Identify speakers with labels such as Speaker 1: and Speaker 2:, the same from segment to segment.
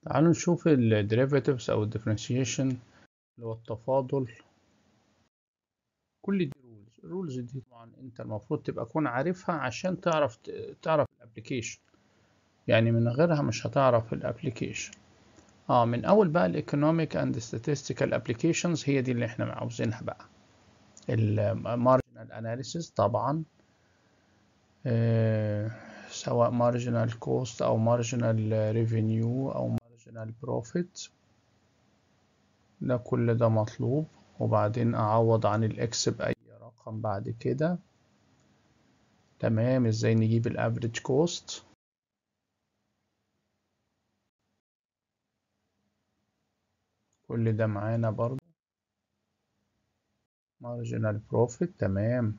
Speaker 1: تعالوا نشوف ال derivatives أو ال differentiation اللي هو التفاضل. كل دي rules دي طبعا أنت المفروض تكون عارفها عشان تعرف الابليكيشن، يعني من غيرها مش هتعرف الابليكيشن. من أول بقى ال economic and statistical applications هي دي اللي احنا عاوزينها بقى. ال marginal analysis طبعا، سواء marginal cost أو marginal revenue أو marginal profit، ده كل ده مطلوب. وبعدين أعوض عن الإكس بأي رقم بعد كده. تمام. إزاي نجيب الأفريج كوست؟ كل ده معانا برضو. marginal profit. تمام.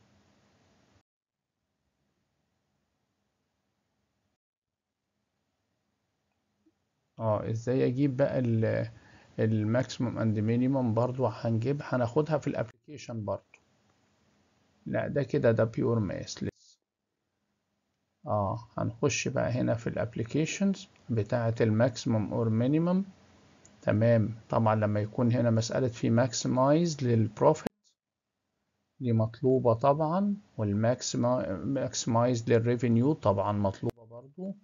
Speaker 1: إزاي أجيب بقى الماكسيموم اند مينيموم؟ برضو هناخدها في الابليكيشن برضو. لا ده كده ده بيور ماس لسه. هنخش بقى هنا في الابليكيشنز بتاعة الماكسيموم اور مينيموم. تمام. طبعا لما يكون هنا مسألة في ماكسمايز للبروفيت دي مطلوبة طبعا، والماكسمايز للريفينيو طبعا مطلوبة برضو.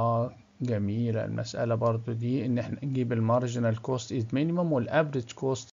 Speaker 1: جميلة المسألة برضو دي، ان احنا نجيب المارجنال كوست از مينيمم والافريج كوست